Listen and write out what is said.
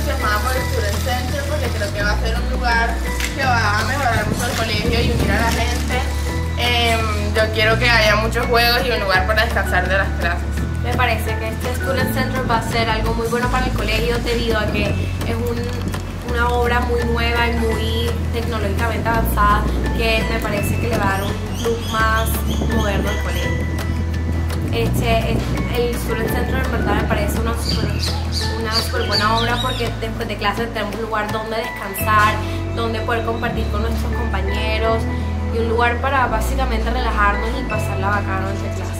entusiasmada por el Student Center porque creo que va a ser un lugar que va a mejorar mucho el colegio y unir a la gente. Yo quiero que haya muchos juegos y un lugar para descansar de las clases. Me parece que este Student Center va a ser algo muy bueno para el colegio debido a que es una obra muy nueva y muy tecnológicamente avanzada que me parece que le va a dar un look más moderno al colegio. El Student Center en verdad me parece una super buena obra porque después de clase tenemos un lugar donde descansar, donde poder compartir con nuestros compañeros y un lugar para básicamente relajarnos y pasarla bacano entre clases.